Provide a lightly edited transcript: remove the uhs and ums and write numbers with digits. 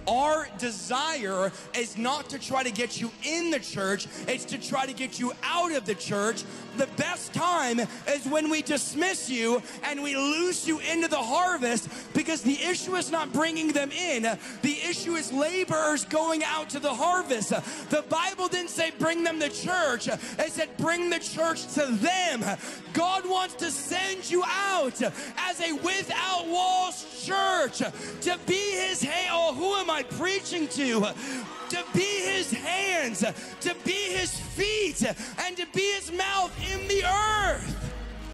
Our desire is not to try to get you in the church, it's to try to get you out of the church. The best time is when we dismiss you and we loose you into the harvest, because the issue is not bringing them in. The issue is laborers going out to the harvest. The Bible didn't say bring them to church. It said bring the church to them. God wants to send you out as a without walls church to be his hand. Oh, who am I preaching to? To be his hands, to be his feet, and to be his mouth in the earth.